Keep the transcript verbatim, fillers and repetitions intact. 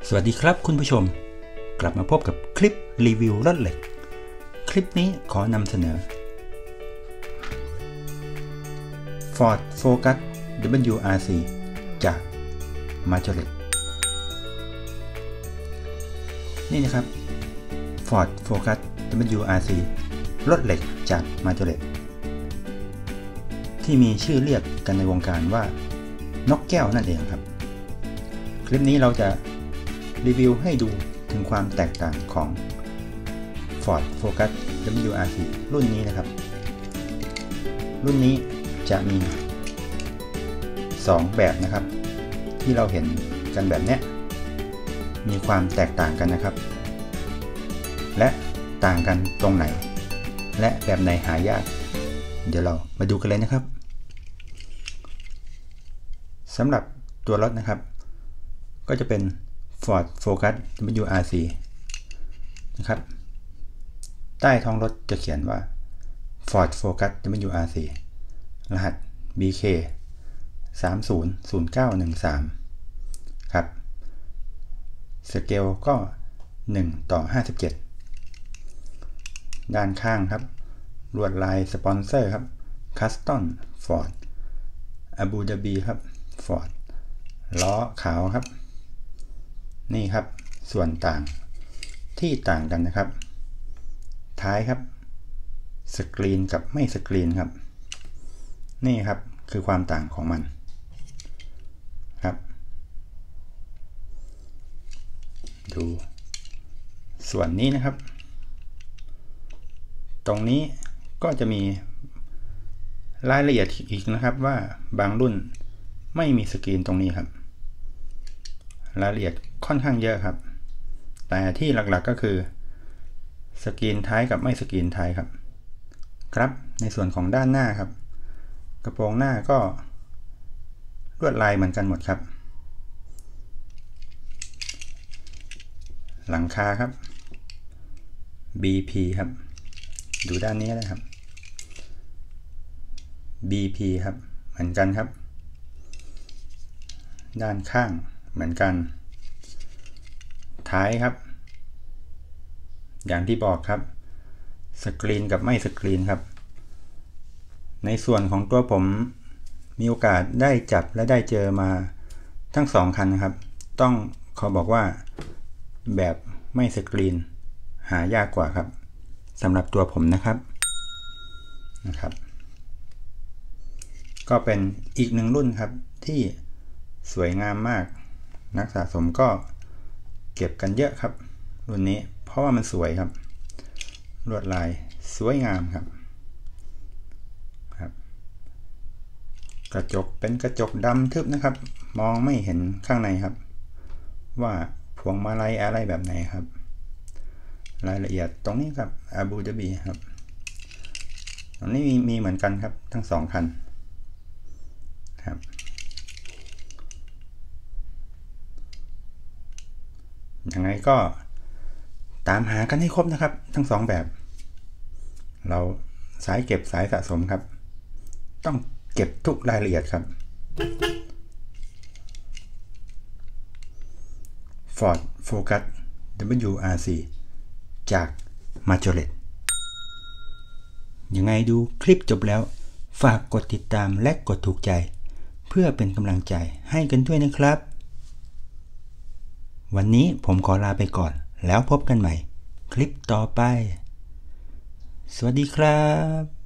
สวัสดีครับคุณผู้ชมกลับมาพบกับคลิปรีวิวรถเหล็กคลิปนี้ขอนำเสนอ Ford Focus ดับเบิลยู อาร์ ซี จาก Majoret นี่นะครับ Ford Focus ดับเบิลยู อาร์ ซี รถเหล็กจาก Majoret ที่มีชื่อเรียกกันในวงการว่านกแก้วนั่นเองครับคลิปนี้เราจะรีวิวให้ดูถึงความแตกต่างของ Ford Focus ดับเบิลยู อาร์ ซี รุ่นนี้นะครับรุ่นนี้จะมีสองแบบนะครับที่เราเห็นกันแบบนี้มีความแตกต่างกันนะครับและต่างกันตรงไหนและแบบไหนหายากเดี๋ยวเรามาดูกันเลยนะครับสำหรับตัวรถนะครับก็จะเป็น Ford Focus ดับเบิลยู อาร์ ซี นะครับใต้ท้องรถจะเขียนว่า Ford Focus ดับเบิลยู อาร์ ซี รหัส บี เค สามศูนย์ ศูนย์ เก้า หนึ่ง สาม ครับสเกลก็หนึ่งต่อห้าสิบเจ็ดด้านข้างครับลวดลายสปอนเซอร์ครับ Custom Ford Abu Dhabi ครับ Ford ล้อขาวครับนี่ครับส่วนต่างที่ต่างกันนะครับท้ายครับสกรีนกับไม่สกรีนครับนี่ครับคือความต่างของมันครับดูส่วนนี้นะครับตรงนี้ก็จะมีรายละเอียดอีกนะครับว่าบางรุ่นไม่มีสกรีนตรงนี้ครับรายละเอียดค่อนข้างเยอะครับแต่ที่หลักๆก็คือสกรีนท้ายกับไม่สกรีนท้ายครับครับในส่วนของด้านหน้าครับกระโปรงหน้าก็ลวดลายเหมือนกันหมดครับหลังคาครับ บี พี ครับดูด้านนี้นะครับ บี พี ครับเหมือนกันครับด้านข้างเหมือนกันท้ายครับอย่างที่บอกครับสกรีนกับไม่สกรีนครับในส่วนของตัวผมมีโอกาสได้จับและได้เจอมาทั้งสองคันครับต้องขอบอกว่าแบบไม่สกรีนหายากกว่าครับสำหรับตัวผมนะครับนะครับก็เป็นอีกหนึ่งรุ่นครับที่สวยงามมากนักสะสมก็เก็บกันเยอะครับรุ่นนี้เพราะว่ามันสวยครับลวดลายสวยงามครับครับกระจกเป็นกระจกดำทึบนะครับมองไม่เห็นข้างในครับว่าพวงมาลัยอะไรแบบไหนครับรายละเอียดตรงนี้ครับอาบูดาบีครับตรงนี้มีมีเหมือนกันครับทั้งสองคันครับยังไงก็ตามหากันให้ครบนะครับทั้งสองแบบเราสายเก็บสายสะสมครับต้องเก็บทุกรายละเอียดครับ Ford Focus ดับเบิลยู อาร์ ซี จาก Majoret ยังไงดูคลิปจบแล้วฝากกดติดตามและกดถูกใจเพื่อเป็นกำลังใจให้กันด้วยนะครับวันนี้ผมขอลาไปก่อนแล้วพบกันใหม่คลิปต่อไปสวัสดีครับ